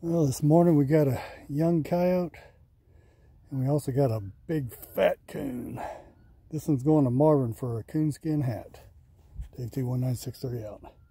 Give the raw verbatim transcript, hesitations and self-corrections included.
Well, this morning we got a young coyote, and we also got a big fat coon. This one's going to Marvin for a coonskin hat. Dave T one nine six three out.